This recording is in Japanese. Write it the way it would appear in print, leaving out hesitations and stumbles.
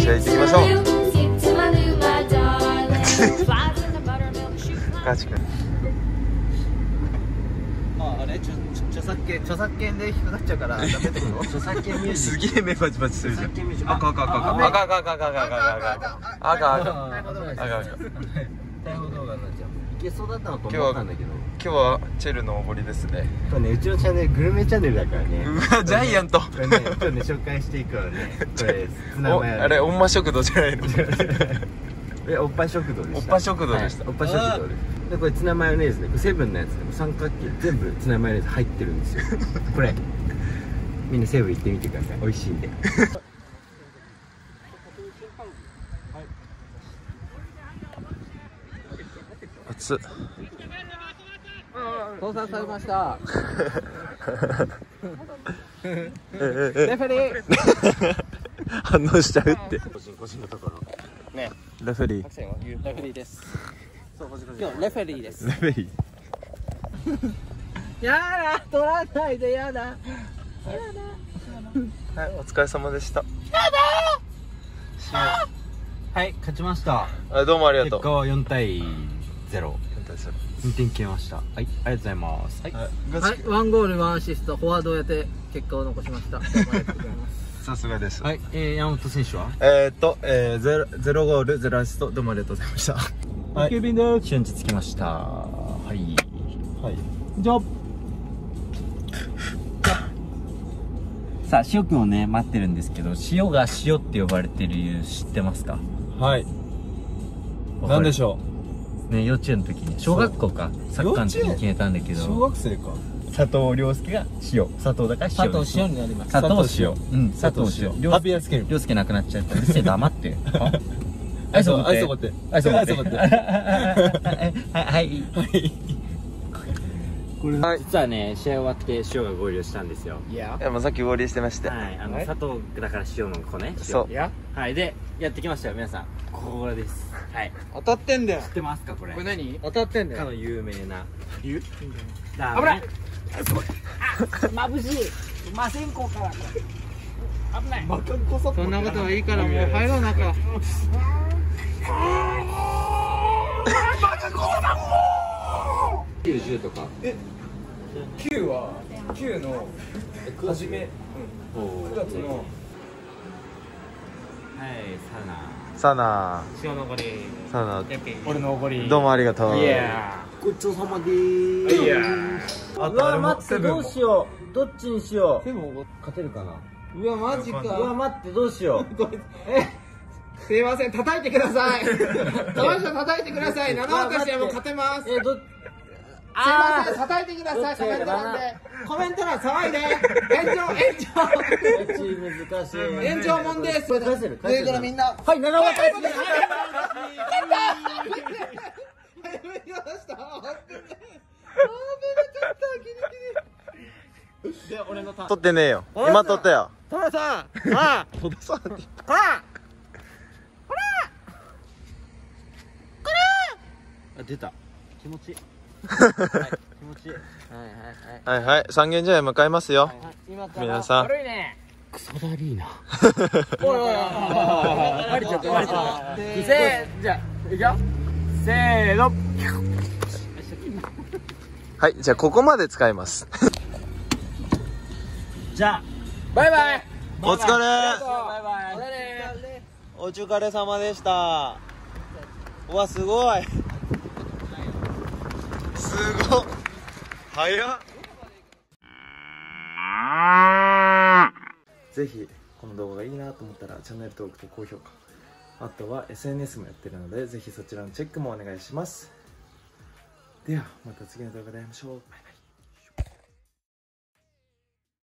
試合行ってきましょう。ガチ君。 あれ著作権で引っかかっちゃうからダメってこと？著作権ミュージック。 すげえ目パチパチするじゃん。赤赤赤赤赤赤赤赤赤赤赤赤赤逮捕動画になっちゃう。いけそうだったのと思ったんだけど。 今日はチェルのおごりですね。 これね、うちのチャンネルグルメチャンネルだからね。 うわジャイアント。 これね、今日ね紹介していくからね。これツナマヨ。 あれおんま食堂じゃないの？ おっぱ食堂でした。 おっぱ食堂でした。 おっぱ食堂です。でこれツナマヨネーズね、セブンのやつでも三角形全部ツナマヨネーズ入ってるんですよ。これみんなセブン行ってみてください。美味しいんで。 熱っ。 倒産されました。 レフェリー反応しちゃうって。 個人のところね。 レフェリー。 レフェリーです。今日レフェリーです。 レフェリー。 やだ、取らないでやだ。 はい、お疲れ様でした。 はい、勝ちました。 どうもありがとう。 結果は4対0。2点決めました。はい、ありがとうございます。はい、 はい、1ゴール1アシスト、フォワードをやって結果を残しました。どうもありがとうございます。 さすがです。 はい、山本選手は 0ゴール0アシスト、どうもありがとうございました。 はい、ケビンです。瞬時つきました。はいじゃあさあ、塩くんをね待ってるんですけど、塩が塩って呼ばれてる理由知ってますか？ はい。なんでしょうね、幼稚園の時に小学校かサッカーの時に決めたんだけど、 小学生か。 佐藤亮介が塩、佐藤だから塩、 佐藤塩になります。 佐藤塩、佐藤塩。 ハピアスケル。 亮介なくなっちゃった。うるせえ、黙って。はい、そこって。はい、そこって。はい。これ実はね、試合終わって塩が合流したんですよ。 いや、 もうさっき合流してまして。 はい、佐藤だから塩の子ね。 そう。 はい、で、やってきましたよ、皆さん。これです。はい。 当たってんだよ。 知ってますか、これ。 これ何？当たってんだよ。 かの有名な。 危ない。眩しい。魔線香から。危ない。 そんなことはいいからもう入ろう中。 90とか。 9は9の初め9月の。 はい、 サナ塩のごり。 サナ俺のおごり。 どうもありがとう。 ごちそうさまでーす。うわ、待って、どうしよう。どっちにしよう。勝てるかな。 うわ、マジか。 うわ、待って、どうしよう。 すいません、叩いてください。玉下叩いてください。7億しても勝てます。すいません、叩いてください。コメント欄で。コメント欄騒いで。炎上。 難しい。 炎上もんです。 返せる。 ということでみんな。 はい、7億返せる。 取ってねえよ。今取ったよ。 トラさん。 戸田さんって。 あ、出た。気持ちいい。気持ちいい。 はいはい、三軒茶屋へ向かいますよ。皆さん。 悪いね。 クソダリーな。 おいおいおい。バレちゃった。じゃあ、いくよ。せーの。 はい、じゃあここまで使います。 じゃあ、 バイバイ。 お疲れ。 バイバイ。 お疲れ様でした。うわ、すごい。すごい。早っ。ぜひこの動画がいいなと思ったらチャンネル登録と高評価、あとは SNS もやってるのでぜひそちらのチェックもお願いします。ではまた次の動画で会いましょう。バイバイ。